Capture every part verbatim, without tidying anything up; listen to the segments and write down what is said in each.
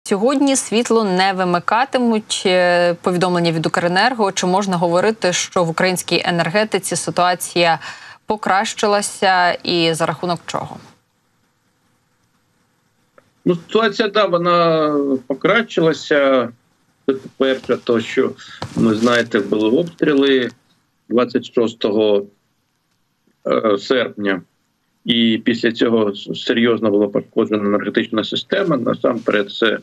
Сьогодні світло не вимикатимуть. Повідомлення від Укренерго. Чи можна говорити, що в українській енергетиці ситуація покращилася і за рахунок чого? Ну, ситуація, да, вона покращилася. Перше, то, що, ми знаєте, були обстріли двадцять шостого серпня. І після цього серйозно була пошкоджена енергетична система. Насамперед, це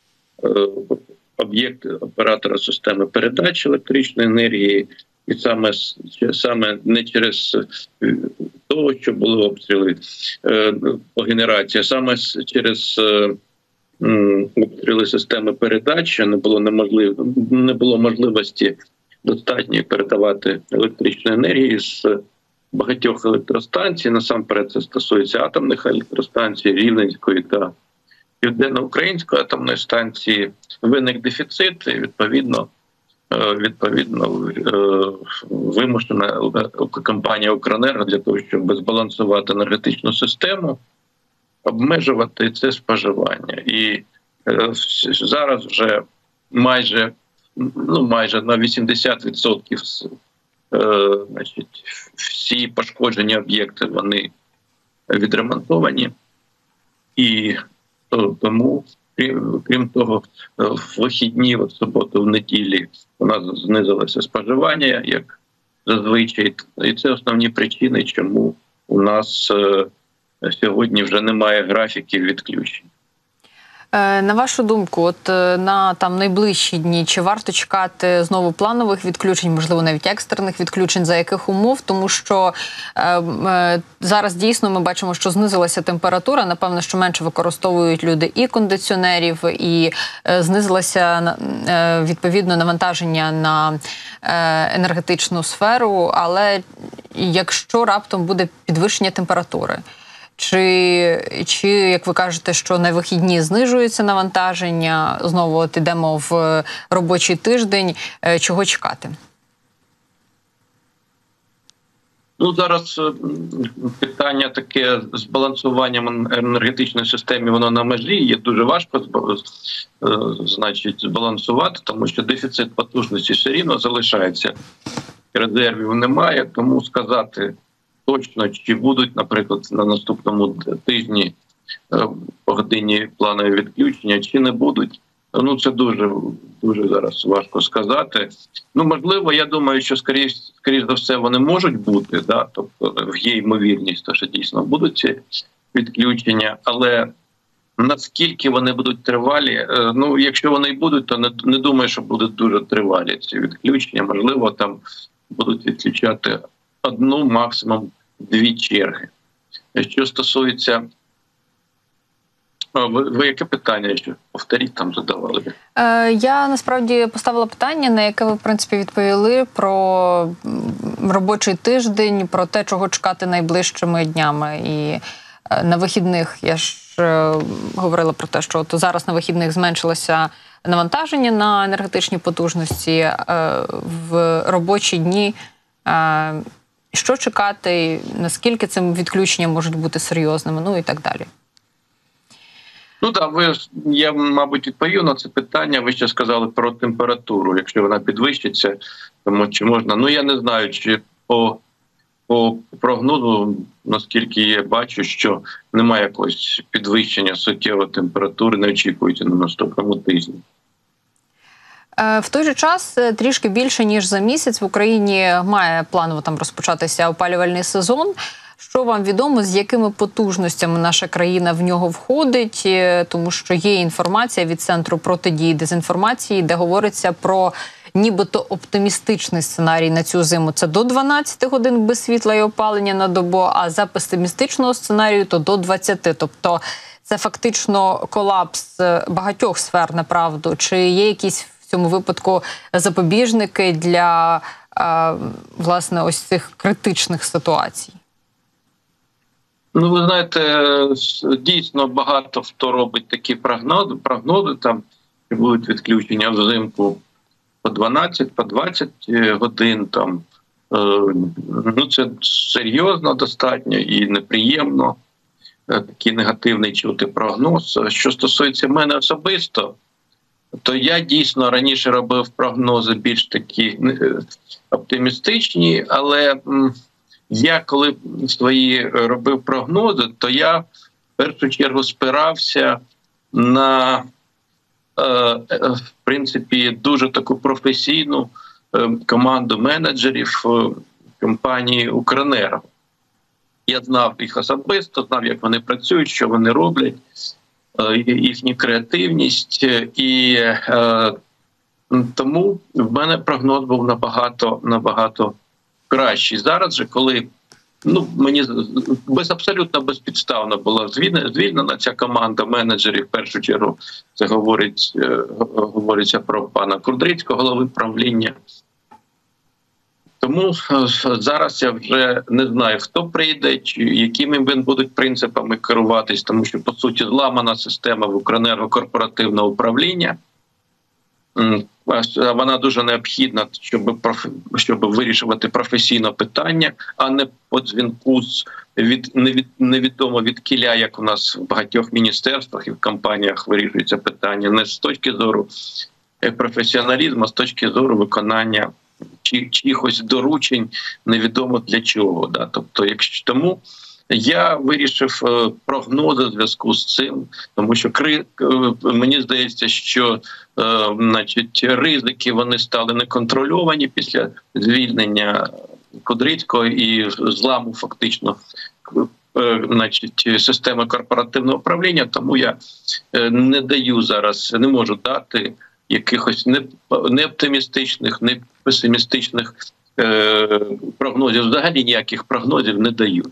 об'єкт оператора системи передачі електричної енергії. І саме, саме не через того, що були обстріли по генерації, а саме через обстріли системи передачі не було неможливо, не було можливості достатньо передавати електричну енергію з багатьох електростанцій. Насамперед це стосується атомних електростанцій, Рівненської та Південно-Української атомної станції. Виник дефіцит, і відповідно, відповідно вимушена компанія «Укренерго» для того, щоб збалансувати енергетичну систему, обмежувати це споживання. І зараз вже майже, ну, майже на вісімдесят відсотків значить, всі пошкоджені об'єкти, вони відремонтовані. І тому, крім того, в вихідні, в суботу, в неділі у нас знизилося споживання, як зазвичай. І це основні причини, чому у нас сьогодні вже немає графіків відключень. На вашу думку, от на там найближчі дні, чи варто чекати знову планових відключень, можливо, навіть екстрених відключень, за яких умов? Тому що е, е, зараз дійсно ми бачимо, що знизилася температура, напевно, що менше використовують люди і кондиціонерів, і е, знизилося е, відповідно навантаження на е, енергетичну сферу, але якщо раптом буде підвищення температури, Чи, чи, як ви кажете, що на вихідні знижується навантаження, знову от ідемо в робочий тиждень, чого чекати? Ну, зараз питання таке з балансуванням енергетичної системи, воно на межі, є дуже важко значить, збалансувати, тому що дефіцит потужності все рівно залишається, резервів немає, тому сказати точно, чи будуть, наприклад, на наступному тижні по годині планові відключення, чи не будуть. Ну, це дуже, дуже зараз важко сказати. Ну, можливо, я думаю, що, скоріш, скоріш за все, вони можуть бути, да? Тобто є ймовірність, що дійсно будуть ці відключення, але наскільки вони будуть тривалі, ну, якщо вони й будуть, то не, не думаю, що будуть дуже тривалі ці відключення. Можливо, там будуть відключати одну, максимум дві черги. Що стосується... Ви, ви яке питання ще? Повторіть, там задавали. Е, я, насправді, поставила питання, на яке ви, в принципі, відповіли про робочий тиждень, про те, чого чекати найближчими днями. І е, на вихідних, я ж е, говорила про те, що от зараз на вихідних зменшилося навантаження на енергетичні потужності, е, в робочі дні. Е, Що чекати, наскільки цим відключенням можуть бути серйозними, ну і так далі? Ну так, ви, я, мабуть, відповів на це питання. Ви ще сказали про температуру, якщо вона підвищиться, тому чи можна... Ну, я не знаю, чи по, по прогнозу, наскільки я бачу, що немає якогось підвищення суттєвої температури, не очікується на наступному тижні. В той же час, трішки більше, ніж за місяць, в Україні має планово там розпочатися опалювальний сезон. Що вам відомо, з якими потужностями наша країна в нього входить? Тому що є інформація від Центру протидії дезінформації, де говориться про нібито оптимістичний сценарій на цю зиму. Це до дванадцяти годин без світла і опалення на добу, а за песимістичного сценарію то до двадцяти. Тобто це фактично колапс багатьох сфер, направду. Чи є якісь в цьому випадку запобіжники для, власне, ось цих критичних ситуацій? Ну, ви знаєте, дійсно багато хто робить такі прогнози, прогнози там, що будуть відключення взимку по дванадцять, по двадцять годин. Там. Ну, це серйозно достатньо і неприємно. такий негативний чути прогноз. Що стосується мене особисто, то я дійсно раніше робив прогнози більш такі оптимістичні, але я коли свої робив прогнози, то я в першу чергу спирався на в принципі дуже таку професійну команду менеджерів компанії «Укренерго». Я знав їх особисто, знав, як вони працюють, що вони роблять, їхню креативність. І е, тому в мене прогноз був набагато, набагато кращий. Зараз же, коли ну, мені без, абсолютно безпідставно була звільнена, звільнена ця команда менеджерів, в першу чергу це говорить, говориться про пана Кудрицького, голови правління. Тому зараз я вже не знаю, хто прийде, чи якими він будуть принципами керуватись, тому що, по суті, зламана система в Укренерго корпоративного управління. Вона дуже необхідна, щоб, щоб вирішувати професійно питання, а не по дзвінку з від, невід, невідомо від кіля, як у нас в багатьох міністерствах і в компаніях вирішується питання, не з точки зору професіоналізму, а з точки зору виконання чи чиїхось доручень, невідомо для чого. Да? Тобто, якщо тому я вирішив прогнози в зв'язку з цим, тому що кри... мені здається, що е, значить, ризики вони стали неконтрольовані після звільнення Кудрицького і зламу фактично е, значить, системи корпоративного управління, тому я не даю зараз, не можу дати якихось не, не оптимістичних, не песимістичних е, прогнозів. Взагалі ніяких прогнозів не даю.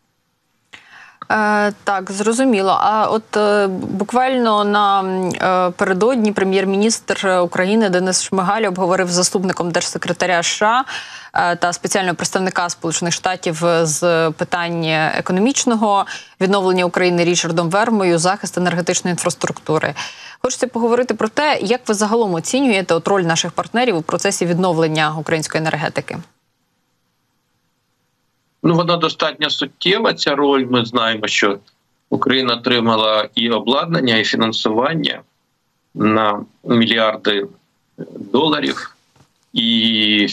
Е, так, зрозуміло. А от е, буквально напередодні прем'єр-міністр України Денис Шмигаль обговорив з заступником держсекретаря США е, та спеціального представника Сполучених Штатів з питань економічного відновлення України Річардом Вермою захист енергетичної інфраструктури. Хочеться поговорити про те, як ви загалом оцінюєте от роль наших партнерів у процесі відновлення української енергетики? Ну, вона достатньо суттєва, ця роль. Ми знаємо, що Україна отримала і обладнання, і фінансування на мільярди доларів. І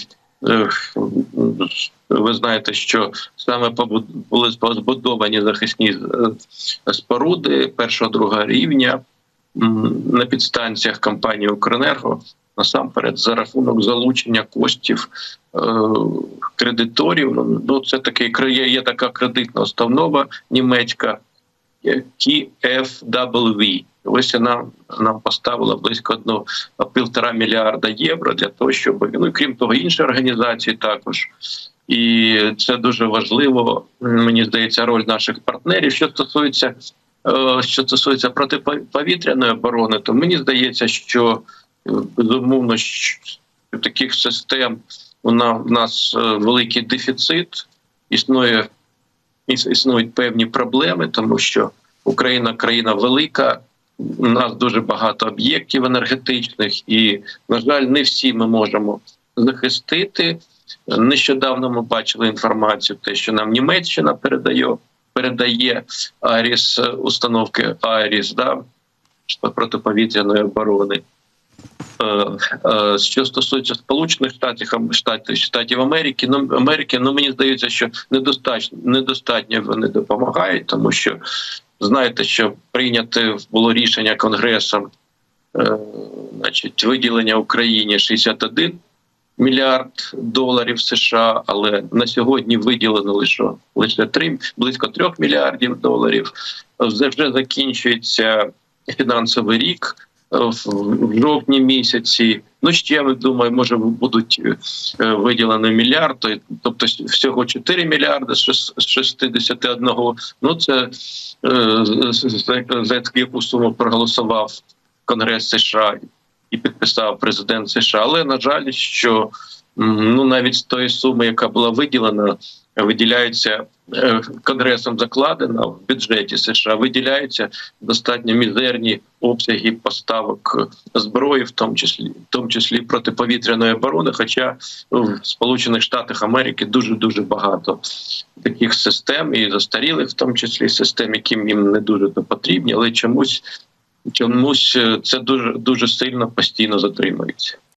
ви знаєте, що саме були збудовані захисні споруди першого-другого рівня на підстанціях компанії «Укренерго», насамперед за рахунок залучення коштів е, кредиторів. Ну, це такий, є, є така кредитна установа німецька Ті Еф Дабл Ві. Ось вона нам поставила близько одного півтора мільярда євро для того, щоб, ну, крім того, інші організації також. І це дуже важливо, мені здається, роль наших партнерів. Що стосується, е, що стосується протиповітряної оборони, то мені здається, що безумовно, таких систем у нас великий дефіцит, існує, існують певні проблеми, тому що Україна країна велика, у нас дуже багато об'єктів енергетичних і, на жаль, не всі ми можемо захистити. Нещодавно ми бачили інформацію, те, що нам Німеччина передає, передає Аріс, установки Аріс, да, протиповітряної оборони. Що стосується Сполучених Штатів, Штатів, Штатів Америки, ну, Америки, ну мені здається, що недостатньо, недостатньо вони допомагають, тому що знаєте, що прийняте було рішення Конгресом, е, значить, виділення Україні шістдесят один мільярд доларів США, але на сьогодні виділено лише лише три, близько трьох мільярдів доларів. Вже закінчується фінансовий рік. В жовтні місяці, ну ще, я думаю, може будуть виділені мільярд, тобто всього чотири мільярди з шістдесят один. Ну це за яку суму проголосував Конгрес США і підписав президент США. Але, на жаль, що ну навіть з тої суми, яка була виділена, виділяються Конгресом закладено в бюджеті США, виділяються достатньо мізерні обсяги поставок зброї, в тому числі в тому числі протиповітряної оборони. Хоча в Сполучених Штатах Америки дуже дуже багато таких систем і застарілих, в тому числі систем, яким їм не дуже то потрібні, але чомусь чомусь це дуже дуже сильно постійно затримується.